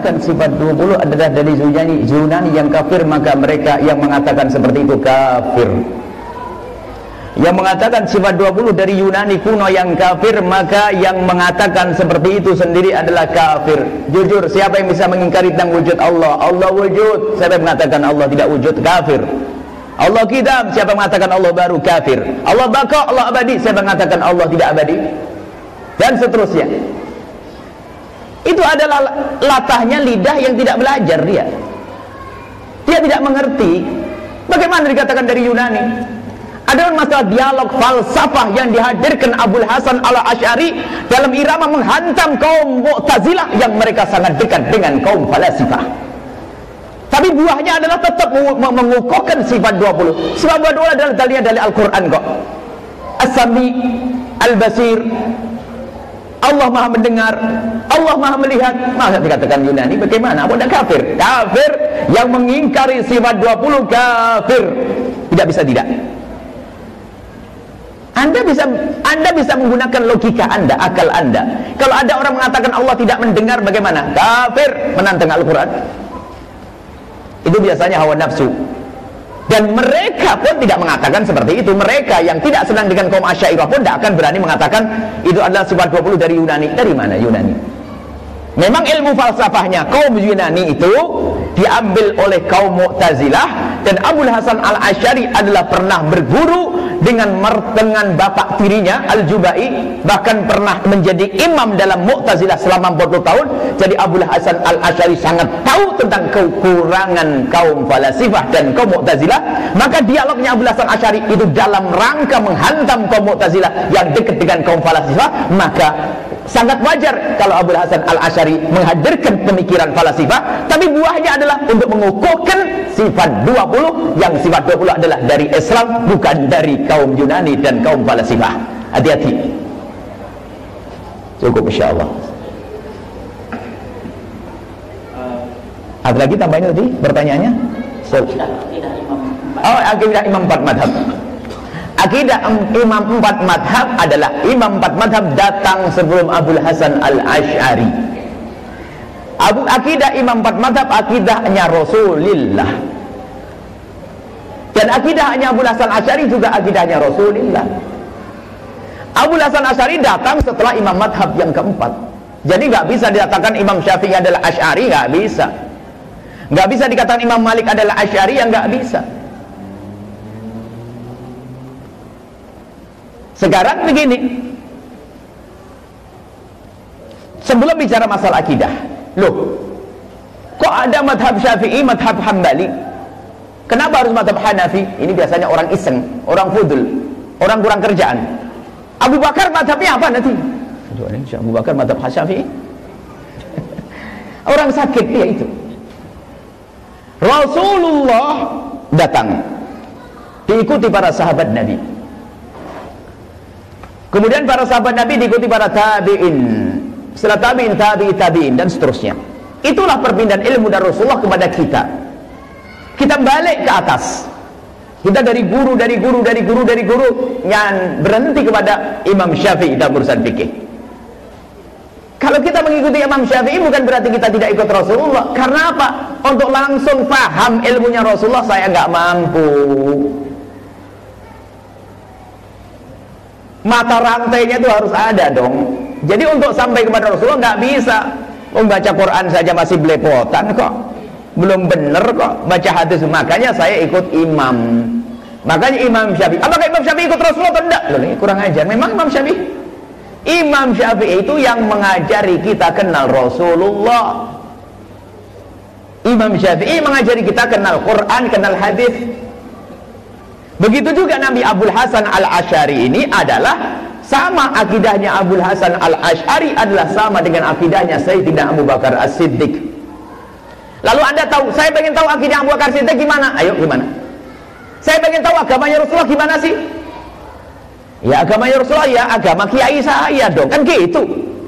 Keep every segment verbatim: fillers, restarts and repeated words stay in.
mengatakan sifat dua puluh adalah dari Yunani, Yunani yang kafir, maka mereka yang mengatakan seperti itu kafir. Yang mengatakan sifat dua puluh dari Yunani kuno yang kafir, maka yang mengatakan seperti itu sendiri adalah kafir. Jujur, siapa yang bisa mengingkari tentang wujud Allah? Allah wujud. Siapa yang mengatakan Allah tidak wujud? Kafir. Allah kitab. Siapa yang mengatakan Allah baru? Kafir. Allah baqa, Allah abadi. Siapa yang mengatakan Allah tidak abadi? Dan seterusnya. Itu adalah latahnya lidah yang tidak belajar dia. Dia tidak mengerti. Bagaimana dikatakan dari Yunani? Ada masalah dialog falsafah yang dihadirkan Abul Hasan Al-Asy'ari dalam irama menghantam kaum Mu'tazilah yang mereka sangat dekat dengan kaum falasifah. Tapi buahnya adalah tetap mengukuhkan sifat dua puluh. Sifat dua puluh adalah dalilnya dari Al-Quran kok. As-Sami, Al-Basir, Allah Maha mendengar, Allah Maha melihat. Masa dikatakan Yunani bagaimana? Apa tidak kafir? Kafir. Yang mengingkari sifat dua puluh kafir. Tidak bisa tidak. Anda bisa Anda bisa menggunakan logika Anda, akal Anda. Kalau ada orang mengatakan Allah tidak mendengar, bagaimana? Kafir, menantang Al-Quran. Itu biasanya hawa nafsu. Dan mereka pun tidak mengatakan seperti itu. Mereka yang tidak senang dengan kaum Asy'ariyah pun tidak akan berani mengatakan itu adalah sifat dua puluh dari Yunani. Dari mana Yunani? Memang ilmu falsafahnya kaum Yunani itu diambil oleh kaum Mu'tazilah, dan Abul Hasan Al-Asy'ari adalah pernah berguru dengan dengan bapak tirinya Al-Jubai, bahkan pernah menjadi imam dalam Mu'tazilah selama empat puluh tahun. Jadi Abul Hasan Al-Asy'ari sangat tahu tentang kekurangan kaum falasifah dan kaum Mu'tazilah. Maka dialognya Abul Hasan Al-Asy'ari itu dalam rangka menghantam kaum Mu'tazilah yang dekat dengan kaum falasifah. Maka sangat wajar kalau Abul Hasan Al-Asy'ari menghadirkan pemikiran falasifah, tapi buahnya adalah untuk mengukuhkan sifat dua puluh, yang sifat dua puluh adalah dari Islam, bukan dari kaum Yunani dan kaum falasifah. Hati-hati. Cukup insyaallah. Ada lagi tambahnya tadi pertanyaannya? So, oh, akidah imam empat madhab. Akidah imam empat madhab adalah imam empat madhab datang sebelum Abul Hasan Al-Asy'ari. Abu akidah imam empat madhab akidahnya Rasulullah, dan akidahnya Abul Hasan Al-Asy'ari juga akidahnya Rasulullah. Abul Hasan Al-Asy'ari datang setelah imam madhab yang keempat. Jadi nggak bisa dikatakan Imam Syafi'i adalah Asy'ari, nggak bisa. Nggak bisa dikatakan Imam Malik adalah Asy'ari, yang nggak bisa. Sekarang begini, sebelum bicara masalah akidah, loh, kok ada madhab Syafi'i, madhab Hambali? Kenapa harus madhab Hanafi? Ini biasanya orang iseng, orang fudul, orang kurang kerjaan. Abu Bakar madhabnya apa nanti? Abu Bakar madhab Syafi'i. Orang sakit dia itu. Rasulullah datang, diikuti para sahabat Nabi. Kemudian para sahabat Nabi diikuti para tabi'in, setelah tabi'in, tabi'i, tabi'in, dan seterusnya. Itulah perpindahan ilmu dari Rasulullah kepada kita. Kita balik ke atas. Kita dari guru, dari guru, dari guru, dari guru, yang berhenti kepada Imam Syafi'i dalam urusan fikih. Kalau kita mengikuti Imam Syafi'i bukan berarti kita tidak ikut Rasulullah. Karena apa? Untuk langsung paham ilmunya Rasulullah saya nggak mampu. Mata rantainya itu harus ada dong. Jadi untuk sampai kepada Rasulullah nggak bisa. Membaca Quran saja masih belepotan kok, belum bener kok baca hadis. Makanya saya ikut imam. Makanya Imam Syafi'i. Apakah Imam Syafi'i ikut Rasulullah atau tidak? Loh, ini kurang ajar. Memang Imam Syafi'i. Imam Syafi'i itu yang mengajari kita kenal Rasulullah. Imam Syafi'i mengajari kita kenal Quran, kenal hadis. Begitu juga Nabi Abul Hasan Al-Asy'ari ini adalah sama akidahnya. Abul Hasan Al-Asy'ari adalah sama dengan akidahnya Sayyidina Abu Bakar As-Siddiq. Lalu Anda tahu, saya pengen tahu akidah Abu Bakar As-Siddiq gimana? Ayo gimana? Saya pengen tahu agamanya Rasulullah gimana sih? Ya agamanya Rasulullah ya agama kiai saya dong, kan gitu.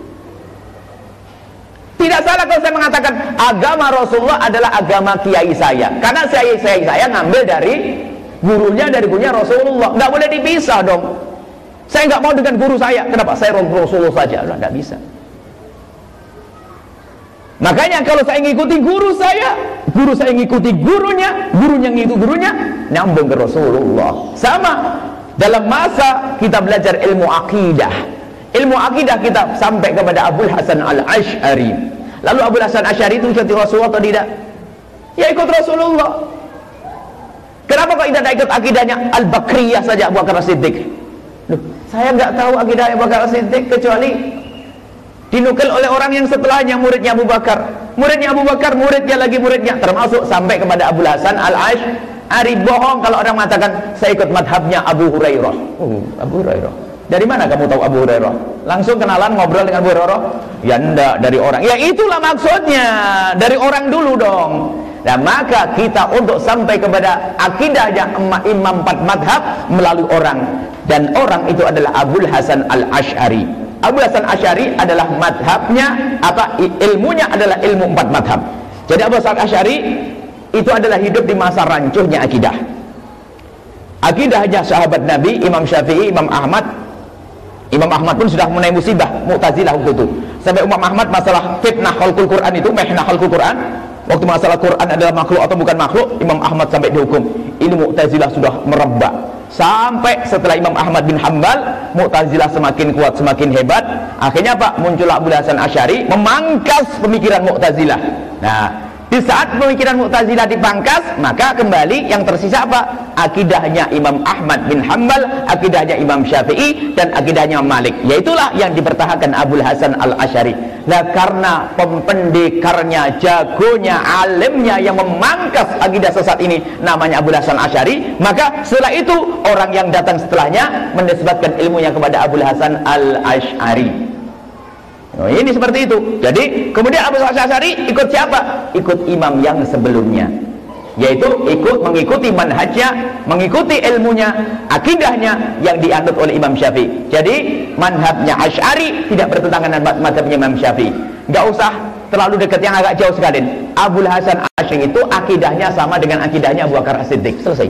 Tidak salah kalau saya mengatakan agama Rasulullah adalah agama kiai saya, karena saya saya, saya ngambil dari gurunya, dari gurunya Rasulullah. Nggak boleh dipisah dong. Saya nggak mau dengan guru saya. Kenapa? Saya Rasulullah saja. Nggak bisa. Makanya kalau saya ngikuti guru saya, guru saya ngikuti gurunya, gurunya ngikuti gurunya, nyambung ke Rasulullah. Sama dalam masa kita belajar ilmu akidah, ilmu akidah kita sampai kepada Abul Hasan Al-Asy'ari. Lalu Abul Hasan Asy'ari itu ikuti Rasulullah atau tidak? Ya ikut Rasulullah. Kenapa kok tidak ikut akidahnya Al-Bakriyah saja, Abu Bakar As-Siddiq? Loh, saya nggak tahu akidah Abu Bakar As-Siddiq kecuali dinukil oleh orang yang setelahnya, muridnya Abu Bakar, muridnya Abu Bakar, muridnya lagi muridnya, termasuk sampai kepada Abul Hasan Al-Asy'ari. Bohong kalau orang mengatakan saya ikut madhabnya Abu Hurairah. Oh, Abu Hurairah. Dari mana kamu tahu Abu Hurairah? Langsung kenalan ngobrol dengan Abu Hurairah? Ya enggak, dari orang. Ya itulah maksudnya, dari orang dulu dong. Dan maka kita untuk sampai kepada akidahnya imam empat madhab melalui orang, dan orang itu adalah Abul Hasan Al-Asy'ari. Abul Hasan Asy'ari adalah madhabnya apa, ilmunya adalah ilmu empat madhab. Jadi Abul Hasan Asy'ari itu adalah hidup di masa rancuhnya akidah. Akidahnya sahabat Nabi, Imam Syafi'i, Imam Ahmad. Imam Ahmad pun sudah mengenai musibah Mu'tazilah waktu itu. Sampai Imam Ahmad masalah fitnah khalqul Quran itu, mehnah khalqul Quran, waktu masalah Quran adalah makhluk atau bukan makhluk, Imam Ahmad sampai dihukum. Ini Mu'tazilah sudah merebak. Sampai setelah Imam Ahmad bin Hanbal, Mu'tazilah semakin kuat, semakin hebat. Akhirnya Pak, muncul Abul Hasan Asy'ari memangkas pemikiran Mu'tazilah. Nah, di saat pemikiran Mu'tazilah dipangkas, maka kembali yang tersisa apa? Akidahnya Imam Ahmad bin Hanbal, akidahnya Imam Syafi'i, dan akidahnya Malik. Yaitulah yang dipertahankan Abul Hasan Al-Asy'ari. Nah, karena pempendekarnya, jagonya, alimnya yang memangkas akidah sesat ini namanya Abul Hasan Asy'ari, maka setelah itu orang yang datang setelahnya menisbatkan ilmunya kepada Abul Hasan Al-Asy'ari. Oh, ini seperti itu. Jadi kemudian Abul Hasan Asy'ari ikut siapa? Ikut imam yang sebelumnya, yaitu ikut mengikuti manhajnya, mengikuti ilmunya, akidahnya yang dianut oleh Imam Syafi'i. Jadi manhajnya Asy'ari tidak bertentangan dengan mazhabnya Imam Syafi'i. Nggak usah terlalu dekat, yang agak jauh sekali. Abul Hasan Asy'ari itu akidahnya sama dengan akidahnya Abu Bakar As-Siddiq. Selesai.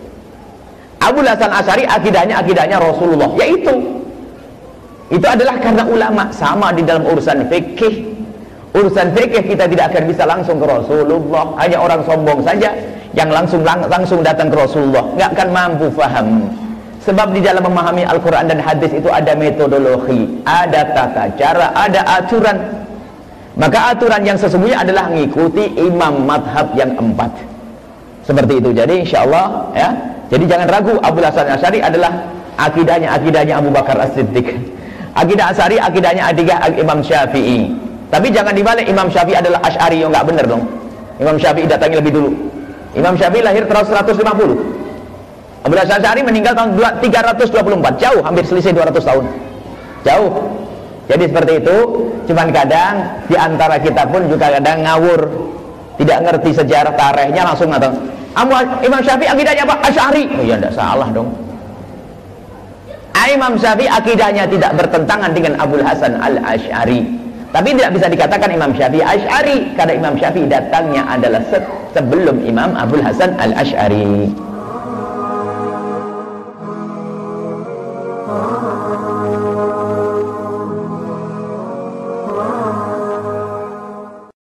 Abul Hasan Asy'ari akidahnya akidahnya Rasulullah, yaitu itu adalah karena ulama. Sama di dalam urusan fikih, urusan fikih kita tidak akan bisa langsung ke Rasulullah. Hanya orang sombong saja yang langsung lang langsung datang ke Rasulullah, nggak akan mampu faham. Sebab di dalam memahami Al-Quran dan hadis itu ada metodologi, ada tata cara, ada aturan. Maka aturan yang sesungguhnya adalah mengikuti imam madhab yang empat. Seperti itu. Jadi insya Allah ya, jadi jangan ragu, Abul Hasan Asy'ari adalah akidahnya akidahnya Abu Bakar As-Siddiq. Akidah Asy'ari akidahnya adidah Imam Syafi'i. Tapi jangan dibalik, Imam Syafi'i adalah Asy'ari, yang nggak benar dong. Imam Syafi'i datangnya lebih dulu. Imam Syafi'i lahir tahun seratus lima puluh. Abul Hasan Asy'ari meninggal tahun tiga ratus dua puluh empat. Jauh, hampir selisih dua ratus tahun. Jauh. Jadi seperti itu. Cuman kadang di antara kita pun juga kadang ngawur, tidak ngerti sejarah tarikhnya, langsung ngatakan Imam Syafi'i akidahnya apa? Asy'ari. Oh iya, enggak salah dong. Imam Syafi'i akidahnya tidak bertentangan dengan Abul Hasan Al-Asy'ari. Tapi tidak bisa dikatakan Imam Syafi'i Asy'ari, karena Imam Syafi'i datangnya adalah sebelum Imam Abul Hasan Al-Asy'ari.